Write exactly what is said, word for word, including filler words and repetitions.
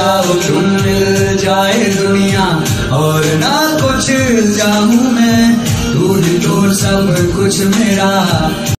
जाओ तुम, मिल जाए दुनिया और ना कुछ चाहूं मैं, तू ही तो सब कुछ मेरा।